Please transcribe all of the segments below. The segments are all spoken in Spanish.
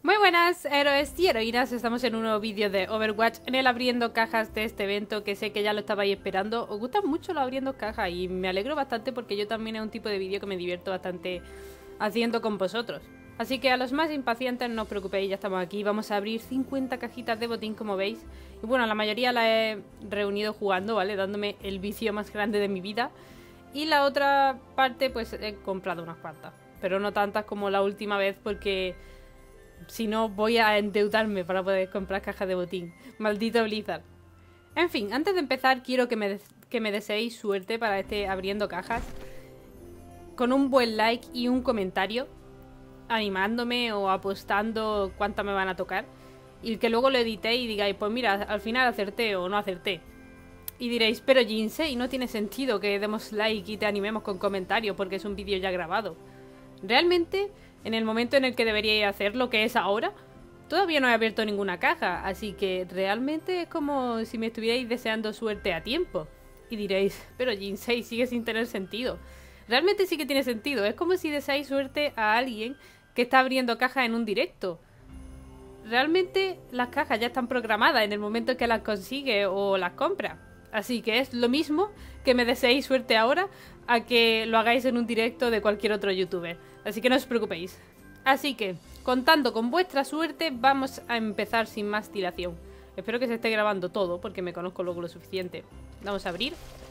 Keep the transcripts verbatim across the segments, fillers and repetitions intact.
Muy buenas, héroes y heroínas, estamos en un nuevo vídeo de Overwatch, en el abriendo cajas de este evento que sé que ya lo estabais esperando. Os gustan mucho los abriendo cajas y me alegro bastante porque yo también es un tipo de vídeo que me divierto bastante haciendo con vosotros. Así que a los más impacientes no os preocupéis, ya estamos aquí, vamos a abrir cincuenta cajitas de botín como veis. Y bueno, la mayoría la he reunido jugando, ¿vale? Dándome el vicio más grande de mi vida. Y la otra parte pues he comprado unas cuantas, pero no tantas como la última vez porque... si no, voy a endeudarme para poder comprar cajas de botín. Maldito Blizzard. En fin, antes de empezar quiero que me, que me deseéis suerte para este abriendo cajas. Con un buen like y un comentario animándome o apostando cuántas me van a tocar. Y que luego lo editéis y digáis, pues mira, al final acerté o no acerté. Y diréis, pero Jinsei, no tiene sentido que demos like y te animemos con comentarios porque es un vídeo ya grabado. Realmente... en el momento en el que deberíais hacerlo, que es ahora, todavía no he abierto ninguna caja, así que realmente es como si me estuvierais deseando suerte a tiempo. Y diréis, pero Jinsei sigue sin tener sentido. Realmente sí que tiene sentido, es como si deseáis suerte a alguien que está abriendo cajas en un directo. Realmente las cajas ya están programadas en el momento en que las consigue o las compra. Así que es lo mismo que me deseéis suerte ahora a que lo hagáis en un directo de cualquier otro youtuber. Así que no os preocupéis. Así que, contando con vuestra suerte, vamos a empezar sin más dilación. Espero que se esté grabando todo, porque me conozco luego lo suficiente. Vamos a abrir.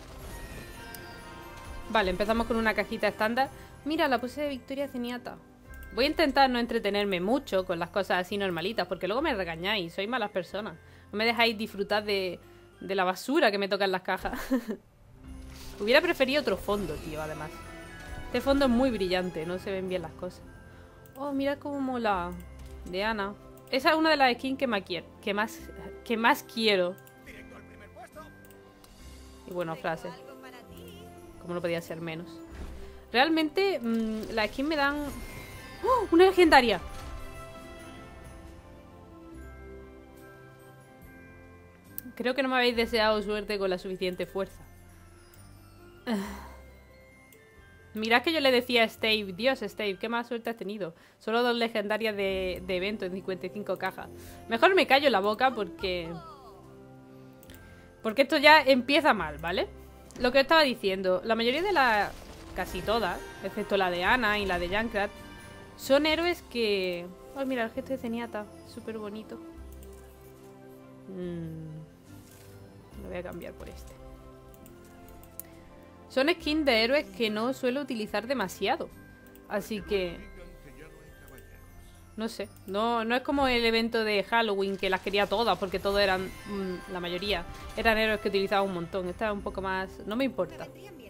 Vale, empezamos con una cajita estándar. Mira, la pose de Victoria Zenyatta. Voy a intentar no entretenerme mucho con las cosas así normalitas, porque luego me regañáis, sois malas personas. No me dejáis disfrutar de, de la basura que me toca en las cajas. Hubiera preferido otro fondo, tío, además. Este fondo es muy brillante, no se ven bien las cosas. Oh, mira cómo mola. De Ana. Esa es una de las skins que más quiero. Que más, que más quiero. Y bueno, frase. Como no podía ser menos. Realmente, mmm, las skins me dan... ¡Oh! ¡Una legendaria! Creo que no me habéis deseado suerte con la suficiente fuerza. Mirad que yo le decía a Stave, Dios Stave, qué mala suerte has tenido. Solo dos legendarias de, de evento en cincuenta y cinco cajas. Mejor me callo la boca porque... porque esto ya empieza mal, ¿vale? Lo que estaba diciendo, la mayoría de las... casi todas, excepto la de Ana y la de Junkrat, son héroes que... oh, mira, el gesto de Zenyatta, súper bonito. Mm. Lo voy a cambiar por este. Son skins de héroes que no suelo utilizar demasiado. Así que... no sé. No, no es como el evento de Halloween que las quería todas porque todos eran... Mmm, la mayoría eran héroes que utilizaba un montón. Esta es un poco más... no me importa.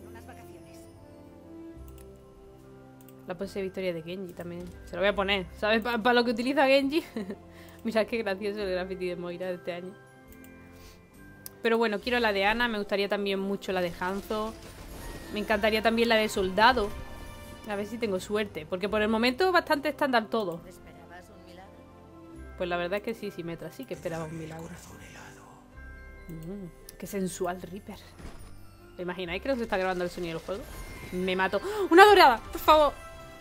La pose de Victoria de Genji también. Se lo voy a poner. ¿Sabes? Para pa lo que utiliza Genji. Mirad qué gracioso el graffiti de Moira de este año. Pero bueno, quiero la de Ana. Me gustaría también mucho la de Hanzo. Me encantaría también la de Soldado. A ver si tengo suerte. Porque por el momento bastante estándar todo. ¿Esperabas un milagro? Pues la verdad es que sí, Symmetra, sí que esperaba un milagro. Mm, qué sensual Reaper. ¿Te imagináis que no se está grabando el sonido del juego? Me mato. ¡Oh! ¡Una dorada! ¡Por favor!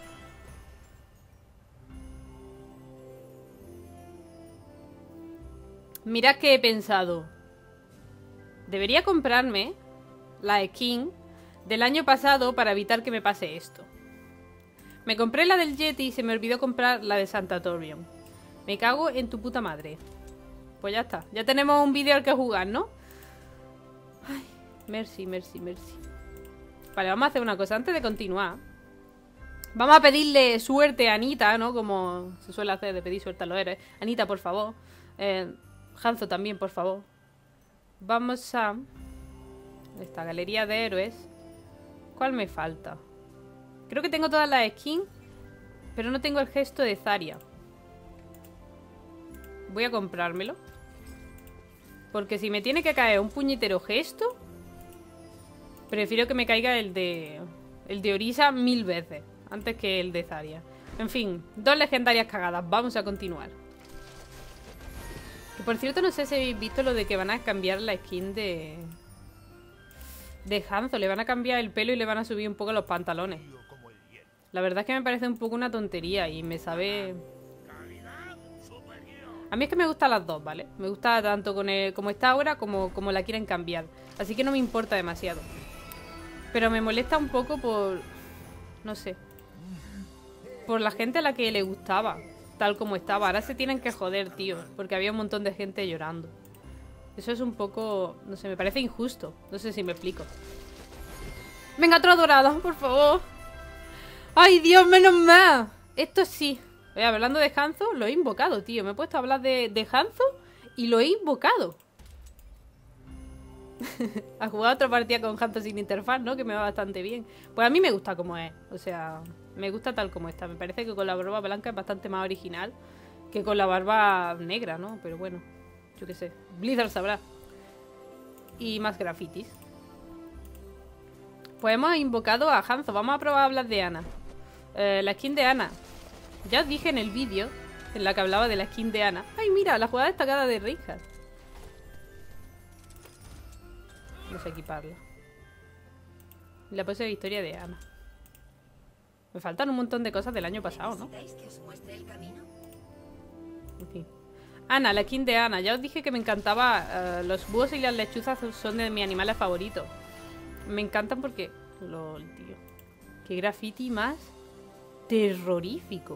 Mirad que he pensado. Debería comprarme la skin del año pasado para evitar que me pase esto. Me compré la del Yeti y se me olvidó comprar la de Santatorium. Me cago en tu puta madre. Pues ya está. Ya tenemos un vídeo al que jugar, ¿no? Ay, merci, merci, merci. Vale, vamos a hacer una cosa antes de continuar. Vamos a pedirle suerte a Anita, ¿no? Como se suele hacer de pedir suerte a los héroes. Anita, por favor. Eh, Hanzo también, por favor. Vamos a... esta galería de héroes. ¿Cuál me falta? Creo que tengo todas las skins, pero no tengo el gesto de Zarya. Voy a comprármelo. Porque si me tiene que caer un puñetero gesto, prefiero que me caiga el de... el de Orisa mil veces, antes que el de Zarya. En fin, dos legendarias cagadas. Vamos a continuar. Que por cierto, no sé si habéis visto lo de que van a cambiar la skin de... de Hanzo. Le van a cambiar el pelo y le van a subir un poco los pantalones. La verdad es que me parece un poco una tontería y me sabe... A mí es que me gustan las dos, ¿vale? Me gusta tanto con el, como está ahora como, como la quieren cambiar. Así que no me importa demasiado. Pero me molesta un poco por... No sé. Por la gente a la que le gustaba. Tal como estaba. Ahora se tienen que joder, tío. Porque había un montón de gente llorando. Eso es un poco... No sé, me parece injusto. No sé si me explico. Venga, otra dorada, por favor. ¡Ay, Dios, menos mal! Esto sí. Oye, hablando de Hanzo, lo he invocado, tío. Me he puesto a hablar de, de Hanzo y lo he invocado. A jugar otra partida con Hanzo sin interfaz, ¿no? Que me va bastante bien. Pues a mí me gusta como es. O sea, me gusta tal como está. Me parece que con la barba blanca es bastante más original que con la barba negra, ¿no? Pero bueno, yo qué sé. Blizzard sabrá. Y más grafitis. Pues hemos invocado a Hanzo. Vamos a probar a hablar de Ana. Eh, la skin de Ana. Ya os dije en el vídeo en la que hablaba de la skin de Ana. ¡Ay, mira! La jugada destacada de Reinhardt. Vamos a equiparla. La pose de historia de Ana. Me faltan un montón de cosas del año pasado, ¿no? En fin. Ana, la skin de Ana. Ya os dije que me encantaba. Uh, los búhos y las lechuzas son de mis animales favoritos. Me encantan porque... LOL, tío. Qué graffiti más terrorífico.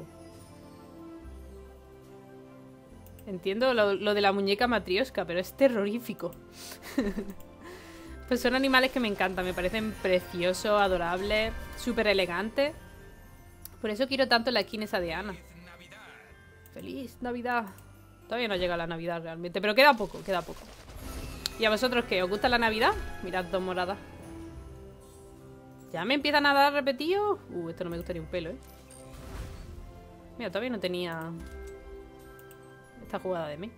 Entiendo lo, lo de la muñeca matrioska, pero es terrorífico. Pues son animales que me encantan. Me parecen preciosos, adorables, súper elegantes. Por eso quiero tanto la skin esa de Ana. ¡Feliz Navidad! Todavía no llega la Navidad realmente, pero queda poco, queda poco. ¿Y a vosotros qué? ¿Os gusta la Navidad? Mirad, dos moradas. ¿Ya me empiezan a dar repetidos? Uh, esto no me gustaría un pelo, ¿eh? Mira, todavía no tenía esta jugada de mí.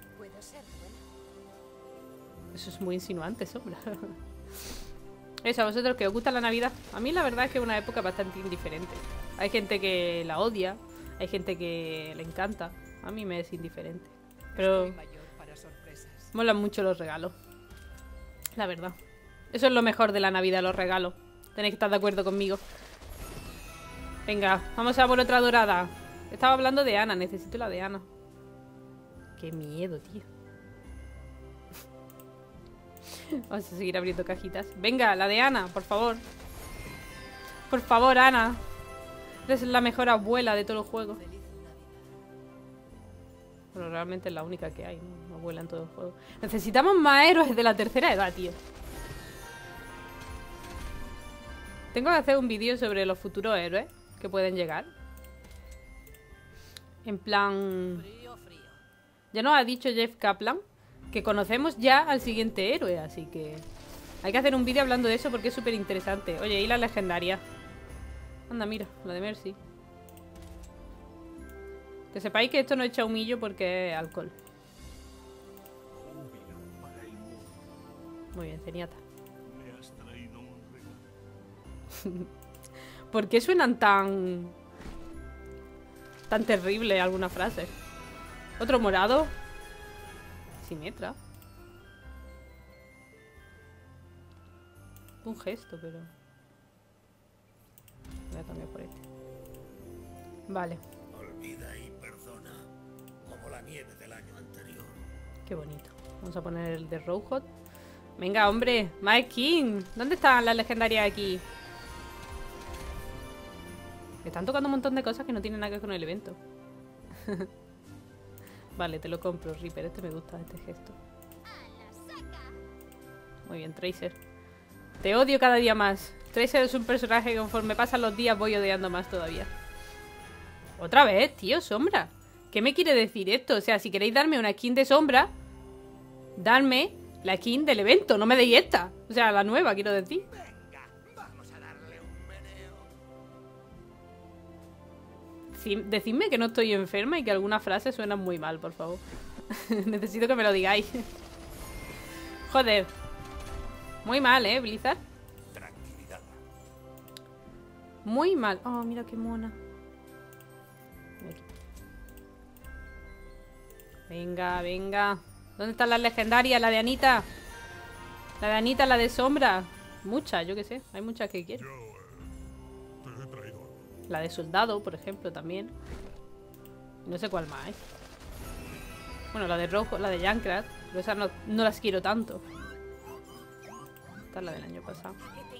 Eso es muy insinuante, Sombra. Eso, ¿a vosotros qué os gusta la Navidad? A mí la verdad es que es una época bastante indiferente. Hay gente que la odia, hay gente que le encanta. A mí me es indiferente. Pero molan mucho los regalos. La verdad. Eso es lo mejor de la Navidad, los regalos. Tenéis que estar de acuerdo conmigo. Venga, vamos a por otra dorada. Estaba hablando de Ana, necesito la de Ana. Qué miedo, tío. Vamos a seguir abriendo cajitas. Venga, la de Ana, por favor. Por favor, Ana. Eres la mejor abuela de todo el juego. Bueno, realmente es la única que hay, ¿no? Abuela en todo el juego. Necesitamos más héroes de la tercera edad, tío. Tengo que hacer un vídeo sobre los futuros héroes que pueden llegar. En plan... Ya nos ha dicho Jeff Kaplan que conocemos ya al siguiente héroe, así que... Hay que hacer un vídeo hablando de eso porque es súper interesante. Oye, y la legendaria. Anda, mira, la de Mercy. Que sepáis que esto no echa humillo porque es alcohol. Muy bien, Zenyatta. ¿Por qué suenan tan... tan terrible alguna frase? Otro morado. Simetra. Un gesto, pero... Voy a cambiar por este. Vale. Olvida y perdona, como la nieve del año anterior. Qué bonito. Vamos a poner el de Rowhot. Venga, hombre. My King. ¿Dónde están las legendarias aquí? Me están tocando un montón de cosas que no tienen nada que ver con el evento. Vale, te lo compro, Reaper. Este me gusta, este gesto. Muy bien, Tracer. Te odio cada día más. Tracer es un personaje que conforme pasan los días voy odiando más todavía. Otra vez, tío, Sombra. ¿Qué me quiere decir esto? O sea, si queréis darme una skin de Sombra, dadme la skin del evento. No me deis esta. O sea, la nueva, quiero decir. Decidme que no estoy enferma y que algunas frases suenan muy mal, por favor. Necesito que me lo digáis. Joder. Muy mal, ¿eh, Blizzard? Tranquilidad. Muy mal. Oh, mira qué mona. Venga, venga. ¿Dónde están las legendarias? La de Anita. La de Anita, la de Sombra. Muchas, yo qué sé. Hay muchas que quiero. La de Soldado, por ejemplo, también. No sé cuál más hay. Bueno, la de rojo, la de Junkrat. Pero esas no, no las quiero tanto. Esta es la del año pasado.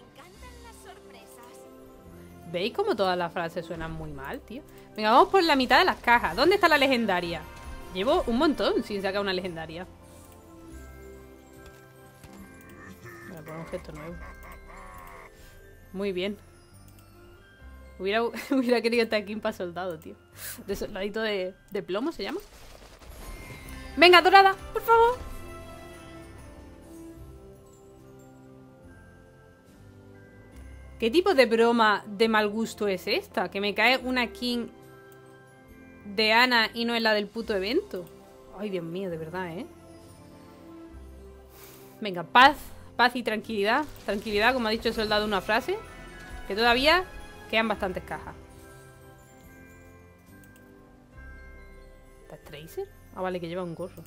¿Veis cómo todas las frases suenan muy mal, tío? Venga, vamos por la mitad de las cajas. ¿Dónde está la legendaria? Llevo un montón sin sacar una legendaria. Voy a poner un gesto nuevo. Muy bien. Hubiera, hubiera querido estar aquí para soldado, tío. De soldadito de, de plomo se llama. Venga, dorada, por favor. ¿Qué tipo de broma de mal gusto es esta? Que me cae una skin de Ana y no es la del puto evento. Ay, Dios mío, de verdad, ¿eh? Venga, paz, paz y tranquilidad. Tranquilidad, como ha dicho el soldado una frase. Que todavía quedan bastantes cajas. ¿Está Tracer? Ah, vale, que lleva un gorro.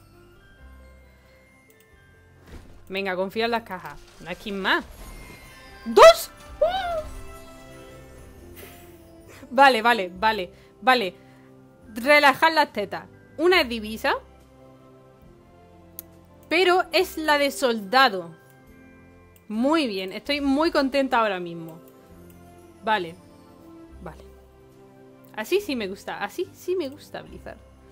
Venga, confía en las cajas. Una skin más. ¡Dos! ¡Uh! Vale, vale, vale, vale. Relajad las tetas. Una es divisa, pero es la de soldado. Muy bien, estoy muy contenta ahora mismo. Vale, vale. Así sí me gusta, así sí me gusta Blizzard.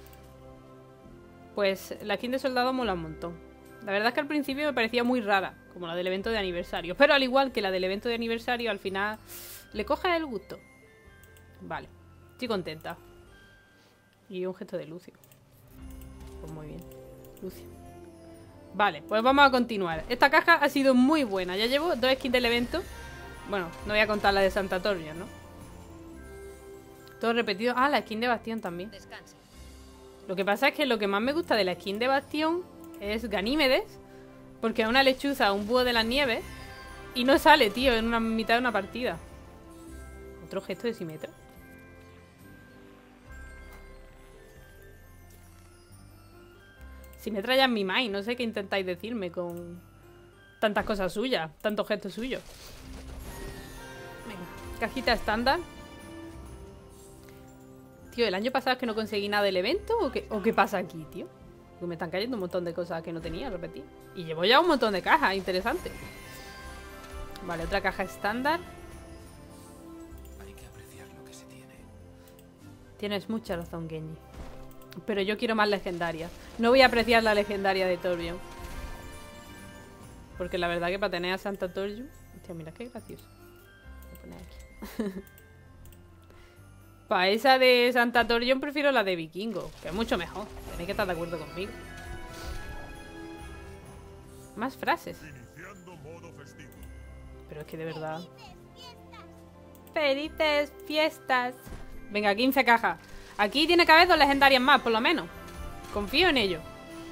Pues la skin de soldado mola un montón. La verdad es que al principio me parecía muy rara, como la del evento de aniversario. Pero al igual que la del evento de aniversario, al final le coge el gusto. Vale, estoy contenta. Y un gesto de Lucio. Pues muy bien, Lucio. Vale, pues vamos a continuar. Esta caja ha sido muy buena. Ya llevo dos skins del evento. Bueno, no voy a contar la de Santa Torria, ¿no? Todo repetido. Ah, la skin de Bastión también. Descansa. Lo que pasa es que lo que más me gusta de la skin de Bastión es Ganímedes, porque es una lechuza, un búho de las nieves, y no sale, tío, en una mitad de una partida. Otro gesto de Simetra. Simetra ya es mi mai, no sé qué intentáis decirme con tantas cosas suyas, tantos gestos suyos. Venga, cajita estándar. Tío, ¿el año pasado es que no conseguí nada del evento? ¿O qué, o qué pasa aquí, tío? Porque me están cayendo un montón de cosas que no tenía, repetir. Y llevo ya un montón de cajas, interesante. Vale, otra caja estándar. Hay que apreciar lo que se tiene. Tienes mucha razón, Genji. Pero yo quiero más legendarias. No voy a apreciar la legendaria de Torbjorn. Porque la verdad que para tener a Santa Torbjorn... Hostia, mira qué gracioso. Voy a poner aquí. Para esa de Santa Torbjorn prefiero la de Vikingo, que es mucho mejor. Tenéis que estar de acuerdo conmigo. Más frases. Pero es que de verdad... ¡Felices fiestas! Venga, quince cajas. Aquí tiene que haber dos legendarias más, por lo menos. Confío en ello.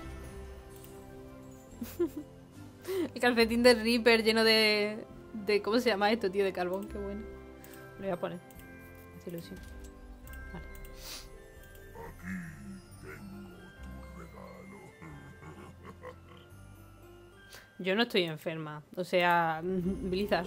El calcetín de Reaper lleno de... de... ¿Cómo se llama esto, tío? De carbón, qué bueno. Lo voy a poner. Hace ilusión. Vale. Yo no estoy enferma. O sea, Blizzard.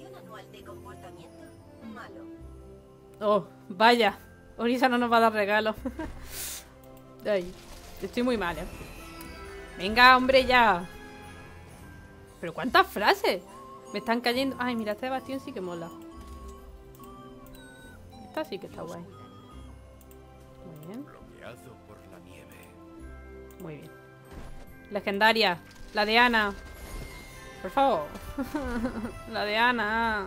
Oh, vaya. Orisa no nos va a dar regalo. Ay, estoy muy mal, ¿eh? Venga, hombre, ya. Pero ¿cuántas frases? Me están cayendo. Ay, mira, esta de Bastión sí que mola. Esta sí que está guay. Muy bien. Muy bien. Legendaria. La de Ana. Por favor. La de Ana.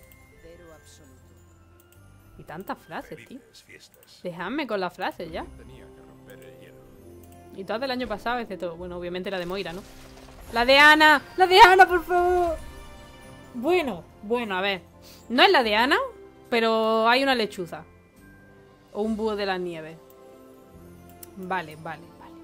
Y tantas frases, tío. Dejadme con las frases ya. Y todas del año pasado, excepto, bueno, obviamente la de Moira, ¿no? ¡La de Ana! ¡La de Ana, por favor! Bueno, bueno, a ver. No es la de Ana, pero hay una lechuza. O un búho de la nieve. Vale, vale, vale.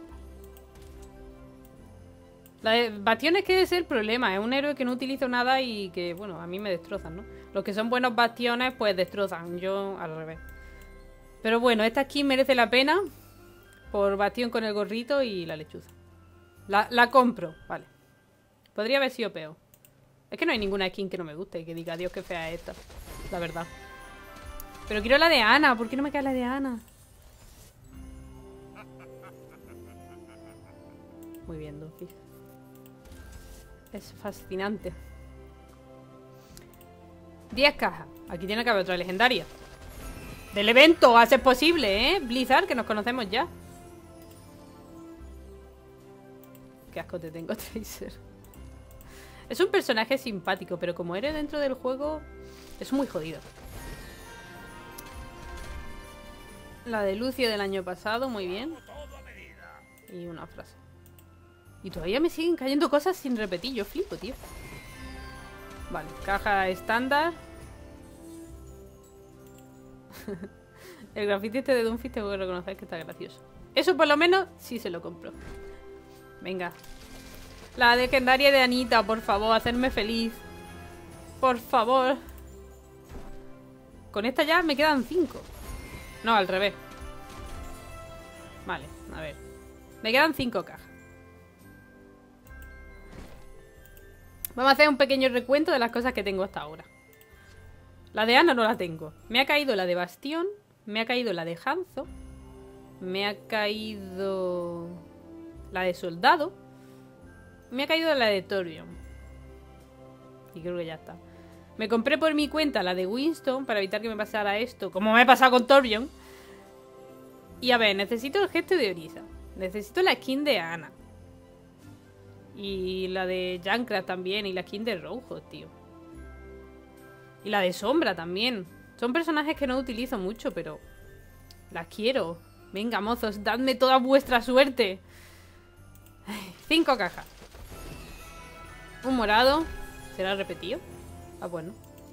La de Bastión es que es el problema. Es un héroe que no utilizo nada y que, bueno, a mí me destrozan, ¿no? Los que son buenos bastiones, pues destrozan. Yo al revés. Pero bueno, esta skin merece la pena. Por Bastión con el gorrito y la lechuza. La, la compro, vale. Podría haber sido peor. Es que no hay ninguna skin que no me guste y que diga, Dios, qué fea es esta. La verdad. Pero quiero la de Ana. ¿Por qué no me cae la de Ana? Muy bien, Duffy. Es fascinante. diez cajas. Aquí tiene que haber otra legendaria. Del evento, a ser posible, ¿eh? Blizzard, que nos conocemos ya. Qué asco te tengo, Tracer. Es un personaje simpático, pero como eres dentro del juego, es muy jodido. La de Lucio del año pasado, muy bien. Y una frase. Y todavía me siguen cayendo cosas sin repetir. Yo flipo, tío. Vale, caja estándar. El grafiti este de Doomfist tengo que reconocer que está gracioso. Eso por lo menos sí se lo compro. Venga. La legendaria de Anita, por favor, hacerme feliz. Por favor. Con esta ya me quedan cinco. No, al revés. Vale, a ver. Me quedan cinco cajas. Vamos a hacer un pequeño recuento de las cosas que tengo hasta ahora. La de Ana no la tengo. Me ha caído la de Bastión. Me ha caído la de Hanzo. Me ha caído la de Soldado. Me ha caído la de Torbjorn. Y creo que ya está. Me compré por mi cuenta la de Winston para evitar que me pasara esto, como me ha pasado con Torbjorn. Y a ver, necesito el gesto de Orisa. Necesito la skin de Ana. Y la de Junkrat también. Y la skin de Rojo, tío. Y la de Sombra también. Son personajes que no utilizo mucho, pero las quiero. Venga, mozos, dadme toda vuestra suerte. Ay, cinco cajas. Un morado. ¿Será repetido? Ah, bueno.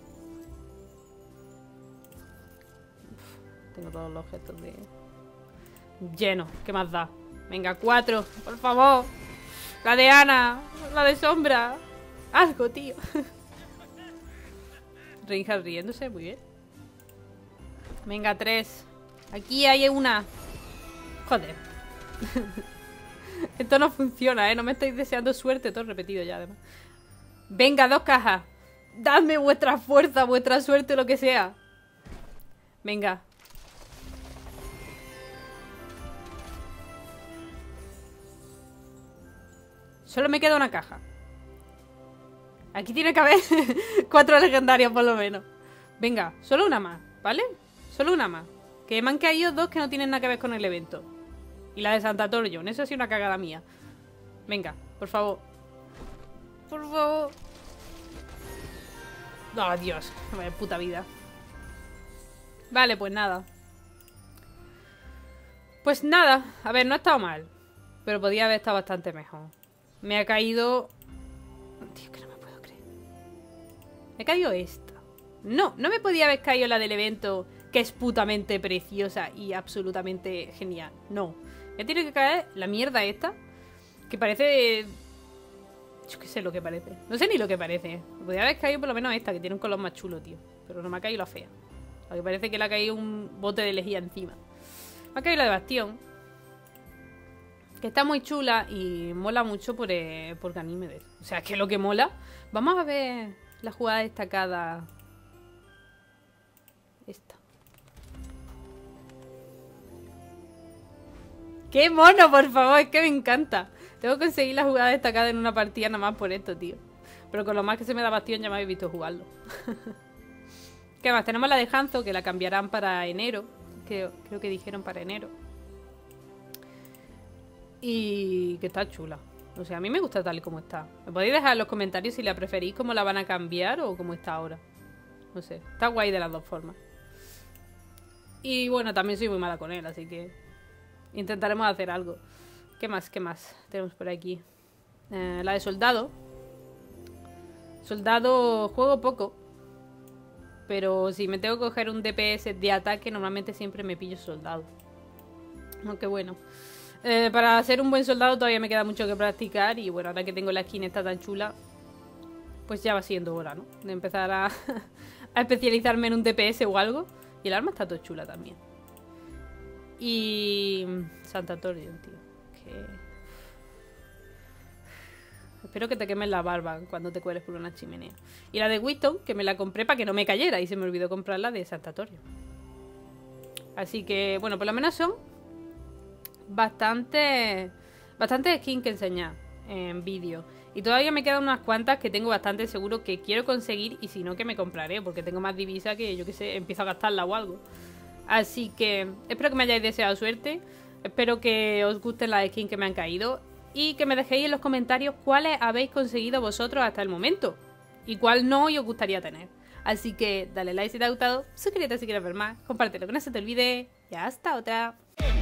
Uf, tengo todos los objetos de... lleno. ¿Qué más da? Venga, cuatro. Por favor. La de Ana. La de Sombra. Algo, tío. Reinhardt riéndose. Muy bien. Venga, tres. Aquí hay una. Joder. Esto no funciona, ¿eh? No me estáis deseando suerte. Todo repetido ya, además. Venga, dos cajas. Dadme vuestra fuerza, vuestra suerte, lo que sea. Venga. Solo me queda una caja. Aquí tiene que haber cuatro legendarios por lo menos. Venga, solo una más, ¿vale? Solo una más. Que me han caído dos que no tienen nada que ver con el evento. Y la de Santa Torbjorn. Eso ha sido una cagada mía. Venga, por favor. Por favor. Oh, Dios. Vaya puta vida. Vale, pues nada. Pues nada. A ver, no ha estado mal. Pero podía haber estado bastante mejor. Me ha caído... Tío, que no me puedo creer. Me ha caído esta. No, no me podía haber caído la del evento, que es putamente preciosa y absolutamente genial. No. Me tiene que caer la mierda esta, que parece... Yo qué sé lo que parece. No sé ni lo que parece. Me podría haber caído por lo menos esta, que tiene un color más chulo, tío. Pero no me ha caído la fea. Porque parece que le ha caído un bote de lejía encima. Me ha caído la de Bastión, que está muy chula y mola mucho por, eh, por Ganímedes. O sea, que lo que mola... Vamos a ver la jugada destacada. Esta. ¡Qué mono, por favor! Es que me encanta. Tengo que conseguir la jugada destacada en una partida nada más por esto, tío. Pero con lo más que se me da Bastión ya me habéis visto jugarlo. ¿Qué más? Tenemos la de Hanzo, que la cambiarán para enero. Creo, creo que dijeron para enero. Y que está chula. O sea, a mí me gusta tal y como está. Me podéis dejar en los comentarios si la preferís, cómo la van a cambiar o cómo está ahora. No sé, está guay de las dos formas. Y bueno, también soy muy mala con él, así que intentaremos hacer algo. ¿Qué más? ¿Qué más tenemos por aquí? Eh, la de Soldado. Soldado juego poco. Pero si me tengo que coger un D P S de ataque, normalmente siempre me pillo Soldado. Aunque bueno. Eh, para ser un buen soldado todavía me queda mucho que practicar. Y bueno, ahora que tengo la skin esta tan chula, pues ya va siendo hora, ¿no? De empezar a, a especializarme en un D P S o algo. Y el arma está todo chula también. Y... Santa Torbjorn, tío. Que... Espero que te quemes la barba cuando te cueles por una chimenea. Y la de Winston, que me la compré para que no me cayera. Y se me olvidó comprar la de Santa Torbjorn. Así que, bueno, por lo menos son... Bastante... bastantes skins que enseñar en vídeo. Y todavía me quedan unas cuantas que tengo bastante seguro que quiero conseguir. Y si no, que me compraré, porque tengo más divisa que yo que sé, empiezo a gastarla o algo. Así que espero que me hayáis deseado suerte. Espero que os gusten las skins que me han caído. Y que me dejéis en los comentarios cuáles habéis conseguido vosotros hasta el momento. Y cuál no y os gustaría tener. Así que dale like si te ha gustado, suscríbete si quieres ver más, compártelo que no se te olvide. Y hasta otra.